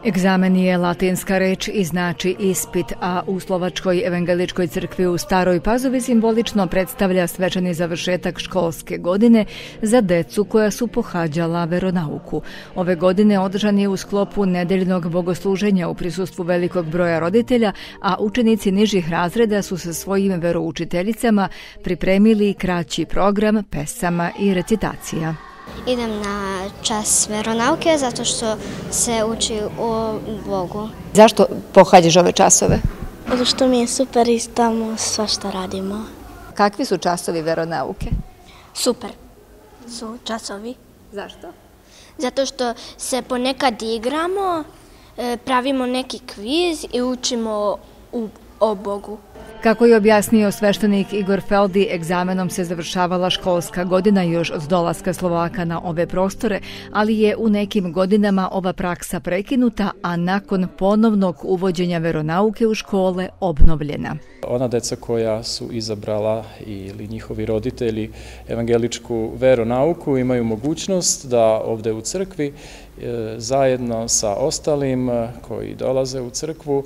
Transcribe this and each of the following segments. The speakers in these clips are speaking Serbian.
Egzamen je latinska reč i znači ispit, a u Slovačkoj evangeličkoj crkvi u Staroj Pazovi simbolično predstavlja svečani završetak školske godine za decu koja su pohađala veronauku. Ove godine održan je u sklopu nedeljnog bogosluženja u prisustvu velikog broja roditelja, a učenici nižih razreda su sa svojim veroučiteljicama pripremili kraći program pesama i recitacija. Idem na čas veronauke zato što se uči o Bogu. Zašto pohađaš ove časove? Zato što mi je super i tamo sve što radimo. Kakvi su časovi veronauke? Super su časovi. Zašto? Zato što se ponekad igramo, pravimo neki kviz i učimo o Bogu. Kako je objasnio sveštenik Igor Feldi, egzamenom se završavala školska godina još od dolaska Slovaka na ove prostore, ali je u nekim godinama ova praksa prekinuta, a nakon ponovnog uvođenja veronauke u škole obnovljena. Ona deca koja su izabrala ili njihovi roditelji evangeličku veronauku imaju mogućnost da ovde u crkvi zajedno sa ostalim koji dolaze u crkvu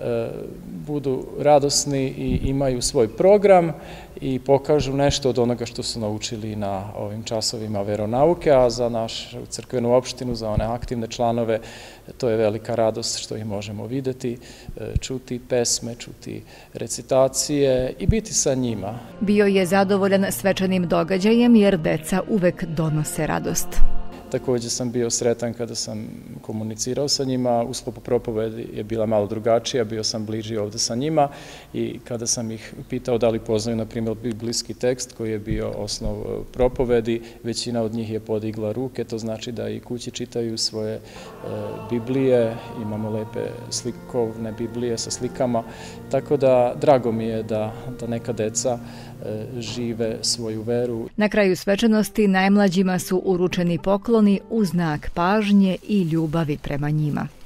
budu radosni i imaju svoj program i pokažu nešto od onoga što su naučili na ovim časovima veronauke, a za našu crkvenu opštinu, za one aktivne članove, to je velika radost što ih možemo videti, čuti pesme, čuti recitacije i biti sa njima. Bio je zadovoljan svečanim događajem jer deca uvek donose radost. Također sam bio sretan kada sam komunicirao sa njima, u sklopu propovedi je bila malo drugačija, bio sam bliži ovde sa njima i kada sam ih pitao da li poznaju, na primjer, biblijski tekst koji je bio osnov propovedi, većina od njih je podigla ruke, to znači da i kući čitaju svoje Biblije, imamo lepe slikovne Biblije sa slikama, tako da drago mi je da neka deca žive svoju veru. Na kraju svečanosti najmlađima su uručeni pokloni u znak pažnje i ljubavi prema njima.